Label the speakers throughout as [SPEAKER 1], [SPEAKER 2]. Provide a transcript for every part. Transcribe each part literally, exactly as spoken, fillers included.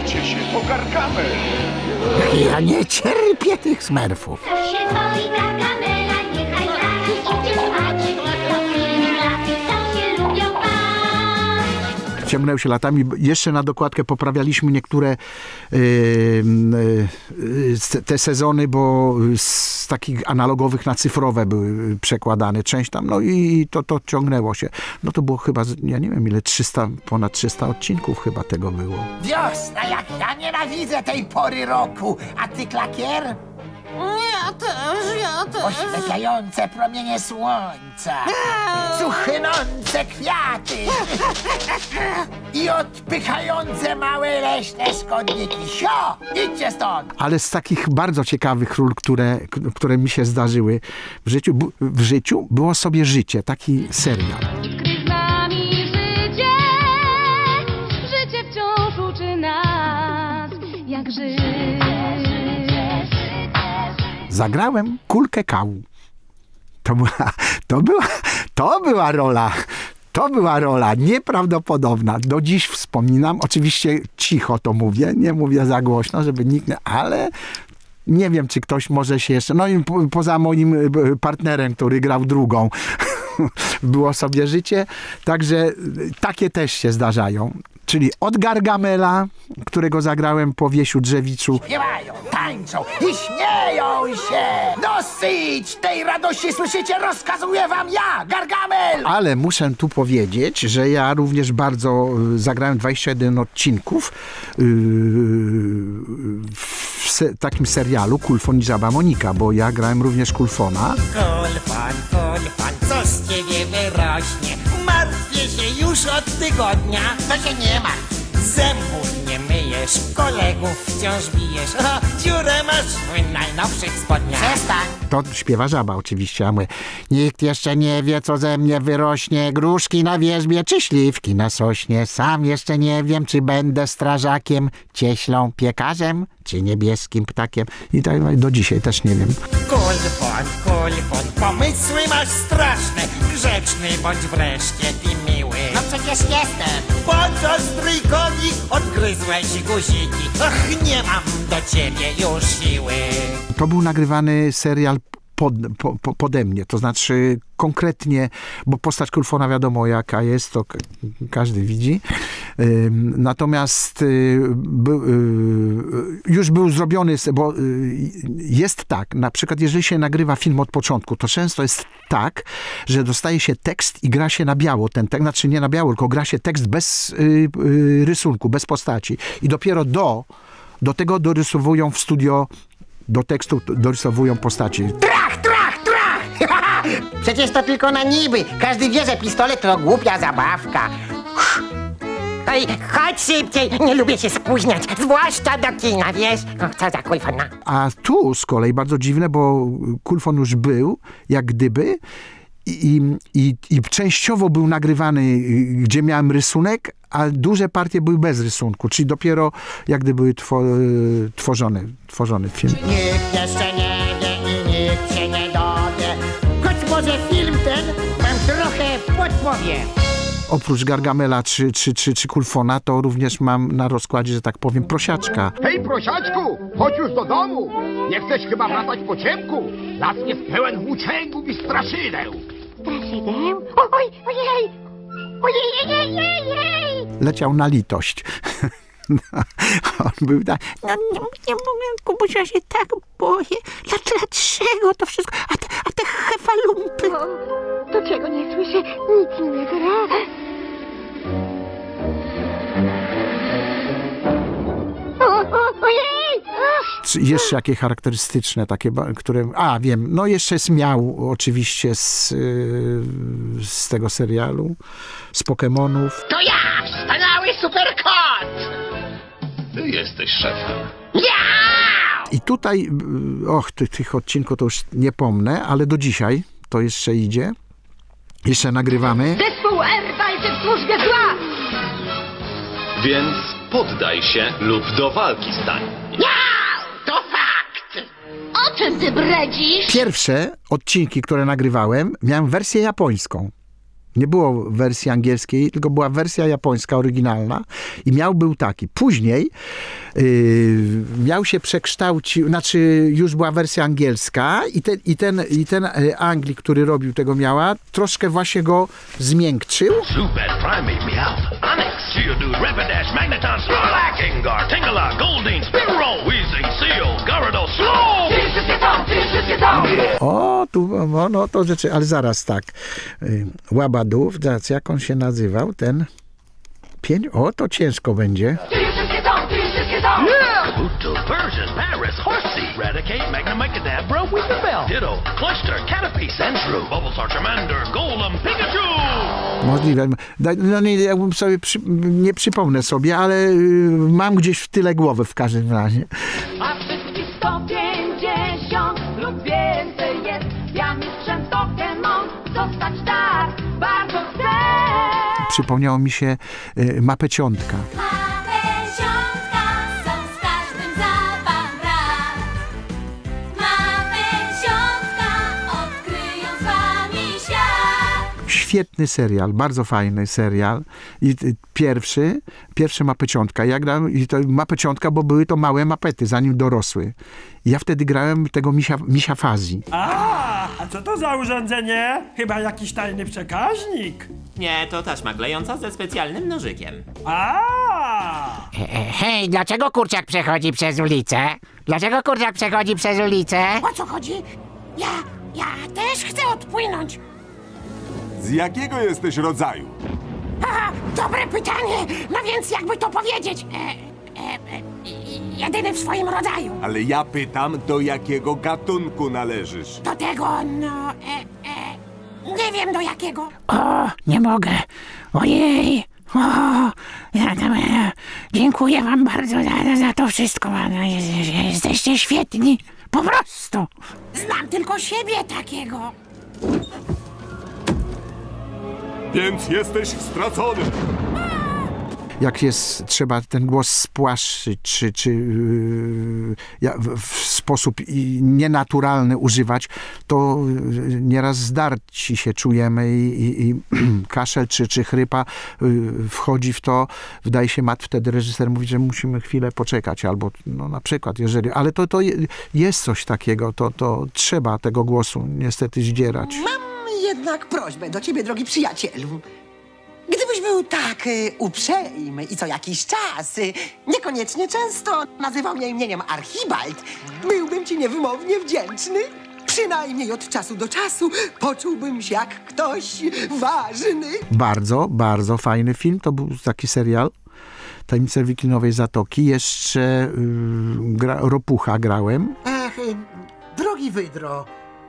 [SPEAKER 1] Udajcie się, to Gargamel!
[SPEAKER 2] Ja nie cierpię tych smerfów.
[SPEAKER 3] Kto się boi Gargamela, niechaj zaraz idzie spać. To film dla tych, co się lubią bać.
[SPEAKER 2] Ciągnęły się latami. Jeszcze na dokładkę poprawialiśmy niektóre yy, yy, te sezony, bo z takich analogowych na cyfrowe były przekładane. Część tam, no i to, to ciągnęło się. No to było chyba, ja nie wiem ile, trzysta, ponad trzysta odcinków chyba tego było.
[SPEAKER 4] Wiosna, jak ja nienawidzę tej pory roku. A ty, Klakier?
[SPEAKER 5] Ja też, ja też.
[SPEAKER 4] Oślepiające promienie słońca, cuchnące kwiaty i odpychające małe leśne szkodniki. Sio, idźcie stąd!
[SPEAKER 2] Ale z takich bardzo ciekawych ról, które, które mi się zdarzyły w życiu, w życiu było sobie życie, taki serial.
[SPEAKER 6] Iskry z nami życie, życie wciąż uczy nas, jak żyć.
[SPEAKER 2] Zagrałem kulkę kału. To była, to była, to była rola, to była rola nieprawdopodobna. Do dziś wspominam, oczywiście cicho to mówię, nie mówię za głośno, żeby nikt nie, ale nie wiem, czy ktoś może się jeszcze, no i po, poza moim partnerem, który grał drugą, było sobie życie, także takie też się zdarzają. Czyli od Gargamela, którego zagrałem po Wiesiu Drzewiczu.
[SPEAKER 4] Śpiewają, tańczą i śmieją się. Dosyć tej radości, słyszycie? Rozkazuję wam ja, Gargamel!
[SPEAKER 2] Ale muszę tu powiedzieć, że ja również bardzo zagrałem dwadzieścia jeden odcinków yy, w se, takim serialu Kulfon i Żaba Monika, bo ja grałem również Kulfona.
[SPEAKER 7] Kulfon, Kulfon, co z ciebie wyrośnie? Martwię się już od tygodnia.
[SPEAKER 4] To się nie martw.
[SPEAKER 7] Zębów nie myjesz, kolegów wciąż bijesz. O, dziurę masz w najnowszych spodniach.
[SPEAKER 4] Przestań.
[SPEAKER 2] To śpiewa żaba oczywiście, a my nikt jeszcze nie wie, co ze mnie wyrośnie, gruszki na wierzbie czy śliwki na sośnie. Sam jeszcze nie wiem, czy będę strażakiem, cieślą, piekarzem czy niebieskim ptakiem. I tak dalej. Do dzisiaj też nie wiem.
[SPEAKER 7] Kulfon, Kulfon, pomysły masz straszne. Grzeczny bądź wreszcie i miły.
[SPEAKER 4] No przecież jestem.
[SPEAKER 7] Po co strójkowi odgryzłeś guziki? Ach, nie mam do ciebie już siły.
[SPEAKER 2] To był nagrywany serial pod, po, po, pode mnie, to znaczy konkretnie, bo postać Kulfona wiadomo jaka jest, to każdy widzi. Yy, natomiast yy, by, yy, już był zrobiony, bo yy, jest tak, na przykład jeżeli się nagrywa film od początku, to często jest tak, że dostaje się tekst i gra się na biało ten tekst, znaczy nie na biało, tylko gra się tekst bez yy, yy, rysunku, bez postaci. I dopiero do, do tego dorysowują w studio, do tekstu dorysowują postaci.
[SPEAKER 4] Trach, trach, trach! Przecież to tylko na niby. Każdy wie, że pistolet to głupia zabawka. Hej, chodź szybciej, nie lubię się spóźniać, zwłaszcza do kina, wiesz? O, co za Kulfona.
[SPEAKER 2] A tu z kolei bardzo dziwne, bo Kulfon już był, jak gdyby, i, i, i częściowo był nagrywany, gdzie miałem rysunek, a duże partie były bez rysunku, czyli dopiero jak gdyby były two, tworzone, tworzony film.
[SPEAKER 4] Nikt jeszcze nie wie i nikt się nie dowie, choć może film ten wam trochę podpowie.
[SPEAKER 2] Oprócz Gargamela czy, czy, czy, czy Kulfona, to również mam na rozkładzie, że tak powiem, Prosiaczka.
[SPEAKER 1] Hej, prosiaczku, chodź już do domu! Nie chcesz chyba wracać po ciemku? Las jest pełen włóczęgów i straszydeł.
[SPEAKER 3] Straszydeł? Oj, ojej! Ojej, ojej, ojej!
[SPEAKER 2] Leciał na litość. On był tak, no nie, nie mogę, Kubuś, ja się tak boję. Dlaczego to wszystko? A te, a te hefalumpy?
[SPEAKER 3] O, to czego nie słyszę? Nic nie gra. O, o, ojej! Ach.
[SPEAKER 2] Czy jeszcze jakie charakterystyczne, takie, które... A, wiem, no jeszcze Miał oczywiście z, yy, z tego serialu, z Pokemonów.
[SPEAKER 4] To ja, wspaniały superkot!
[SPEAKER 1] Ty jesteś szefem.
[SPEAKER 4] Miau!
[SPEAKER 2] I tutaj, och, ty, tych odcinków to już nie pomnę, ale do dzisiaj to jeszcze idzie. Jeszcze nagrywamy.
[SPEAKER 3] Zespół R walczy w służbie zła!
[SPEAKER 8] Więc poddaj się lub do walki stań.
[SPEAKER 4] Miau! To fakt!
[SPEAKER 3] O czym ty bredzisz?
[SPEAKER 2] Pierwsze odcinki, które nagrywałem, miałem wersję japońską. Nie było wersji angielskiej, tylko była wersja japońska, oryginalna. I miał był taki. Później Yy, miał się przekształcić, znaczy już była wersja angielska i ten, i ten, i ten y, Anglik, który robił tego miała, troszkę właśnie go zmiękczył.
[SPEAKER 9] Zubat, Primate, Meowth, Onyx, Geodude, Rapidash, Magneton, Snorlax, Gengar, Tangela, Goldeen, Spearow, Weezing, Seal, Gyarados, Slow!
[SPEAKER 2] O, tu, no, no to rzeczy, ale zaraz tak. Y, Łabadów, zaraz, jak on się nazywał, ten pięć, o, to ciężko będzie.
[SPEAKER 9] Kabuto, Persian, Paris, Horsey, Raticate, Magnamicadabra, Weepinbell, Ditto, Cluster, Caterpie, Sandshrew, Bulbasaur, Charmander, Golem, Pikachu!
[SPEAKER 2] Możliwe. Da- No nie, jakbym sobie przy, nie przypomnę sobie, ale y, mam gdzieś w tyle głowy w każdym razie.
[SPEAKER 6] A wszystkich sto pięćdziesiąt lub więcej jest. Ja mistrzem Pokémon zostać tak bardzo chcę.
[SPEAKER 2] Przypomniało mi się y, Mapeciątka.
[SPEAKER 3] Mapeciątka są z każdym zabaw brak. Mapeciątka odkryją z wami świat.
[SPEAKER 2] Świetny serial, bardzo fajny serial. I y, pierwszy, pierwszy Mapeciątka. Ja grałem, i to Mapeciątka, bo były to małe mapety, zanim dorosły. I ja wtedy grałem tego misia, misia Fazji.
[SPEAKER 10] A, a co to za urządzenie? Chyba jakiś tajny przekaźnik.
[SPEAKER 11] Nie, to taśma klejąca ze specjalnym nożykiem.
[SPEAKER 10] A!
[SPEAKER 4] Hej, dlaczego kurczak przechodzi przez ulicę? Dlaczego kurczak przechodzi przez ulicę?
[SPEAKER 5] O co chodzi? Ja, ja też chcę odpłynąć.
[SPEAKER 12] Z jakiego jesteś rodzaju?
[SPEAKER 5] Aha, dobre pytanie. No więc jakby to powiedzieć? E, e, e, jedyny w swoim rodzaju.
[SPEAKER 12] Ale ja pytam, do jakiego gatunku należysz?
[SPEAKER 5] Do tego, no, e, e, nie wiem do jakiego.
[SPEAKER 4] O, nie mogę. Ojej. O, ja, e, dziękuję wam bardzo za, za to wszystko. Jesteście świetni. Po prostu.
[SPEAKER 5] Znam tylko siebie takiego.
[SPEAKER 12] Więc jesteś stracony.
[SPEAKER 2] Jak jest, trzeba ten głos spłaszczyć, czy, czy yy, ja- w, w sposób i- nienaturalny używać, to yy, nieraz zdarci się czujemy i, i, i kaszel czy, czy chrypa yy, wchodzi w to. Wydaje się, Matt wtedy reżyser mówi, że musimy chwilę poczekać, albo no na przykład, jeżeli, ale to, to je- jest coś takiego, to, to trzeba tego głosu niestety zdzierać.
[SPEAKER 13] Mam jednak prośbę do ciebie, drogi przyjacielu. Gdybyś był tak y, uprzejmy i co jakiś czas, y, niekoniecznie często, nazywał mnie imieniem Archibald, byłbym ci niewymownie wdzięczny. Przynajmniej od czasu do czasu poczułbym się jak ktoś ważny.
[SPEAKER 2] Bardzo, bardzo fajny film. To był taki serial Tajemnice Wiklinowej Zatoki. Jeszcze yy, gra, Ropucha grałem.
[SPEAKER 14] Ech, y, drogi wydro,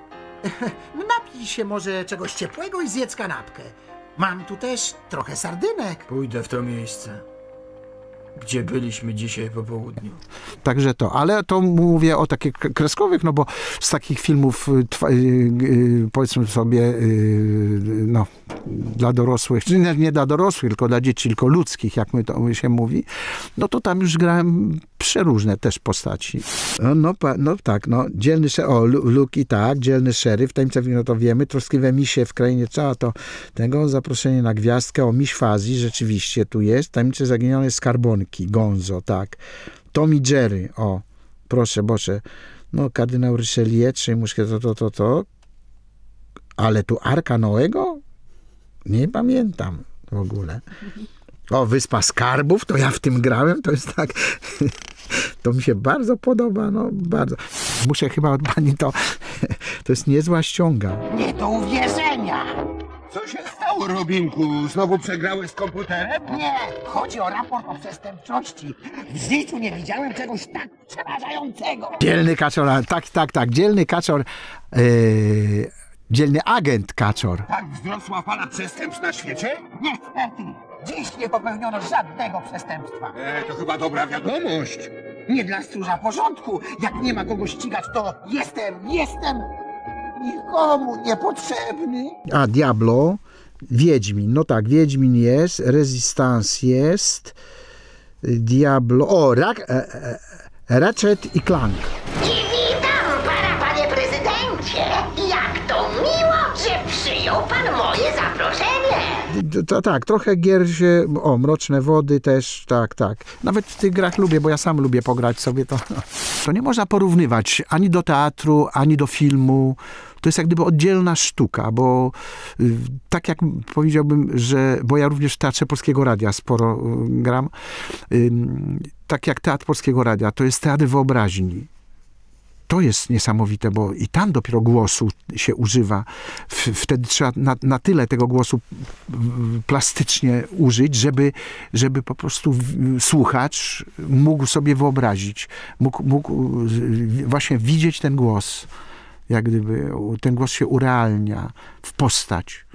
[SPEAKER 14] napij się może czegoś ciepłego i zjedz kanapkę. Mam tu też trochę sardynek.
[SPEAKER 15] Pójdę w to miejsce, gdzie byliśmy dzisiaj po południu.
[SPEAKER 2] Także to, ale to mówię o takich k- kreskowych, no bo z takich filmów y, twa, y, y, powiedzmy sobie y, no, dla dorosłych, czy nie, nie dla dorosłych, tylko dla dzieci, tylko ludzkich, jak my to się mówi, no to tam już grałem przeróżne też postaci. No, no, pa- no tak, no, dzielny szeryf, o, Lu- Luki, tak, dzielny szeryf, tajemnica no to wiemy, troskliwe misie w krainie trzeba to tego, zaproszenie na gwiazdkę, o miś Fazji, rzeczywiście tu jest, tajemnice zaginionej skarbonki, Gonzo, tak, Tom i Jerry, o, proszę, boże, no, kardynał Richelieu, czy muszkę to, to, to, to, ale tu Arka Noego? Nie pamiętam w ogóle. O, Wyspa Skarbów, to ja w tym grałem, to jest tak, to mi się bardzo podoba, no bardzo. Muszę chyba od pani to, to jest niezła ściąga.
[SPEAKER 5] Nie do uwierzenia.
[SPEAKER 1] Co się stało, Robinku? Znowu przegrałeś z komputerem?
[SPEAKER 5] Nie, chodzi o raport o przestępczości. W życiu nie widziałem czegoś tak przerażającego.
[SPEAKER 2] Dzielny kaczor, a, tak, tak, tak, dzielny kaczor, yy, dzielny agent kaczor.
[SPEAKER 1] Tak wzrosła fala przestępstw na świecie?
[SPEAKER 5] Niestety, dziś nie popełniono żadnego przestępstwa.
[SPEAKER 1] E, to chyba dobra wiadomość.
[SPEAKER 5] Nie dla stróża porządku. Jak nie ma kogo ścigać, to jestem, jestem nikomu niepotrzebny.
[SPEAKER 2] A Diablo, Wiedźmin, no tak, Wiedźmin jest, Resistance jest, Diablo, o, Rak, e, e, Ratchet i Clank.
[SPEAKER 3] I witam pana, panie prezydencie. Jak to miło, że przyjął pan moje zaproszenie.
[SPEAKER 2] to, tak, trochę gier się, o, Mroczne Wody też, tak, tak. Nawet w tych grach lubię, bo ja sam lubię pograć sobie, to, to nie można porównywać ani do teatru, ani do filmu. To jest jak gdyby oddzielna sztuka, bo y, tak jak powiedziałbym, że, bo ja również w Teatrze Polskiego Radia sporo y, gram, y, tak jak Teatr Polskiego Radia, to jest teatr wyobraźni. To jest niesamowite, bo i tam dopiero głosu się używa. W, wtedy trzeba na, na tyle tego głosu plastycznie użyć, żeby, żeby po prostu słuchacz mógł sobie wyobrazić, mógł, mógł właśnie widzieć ten głos. Jak gdyby ten głos się urealnia w postać.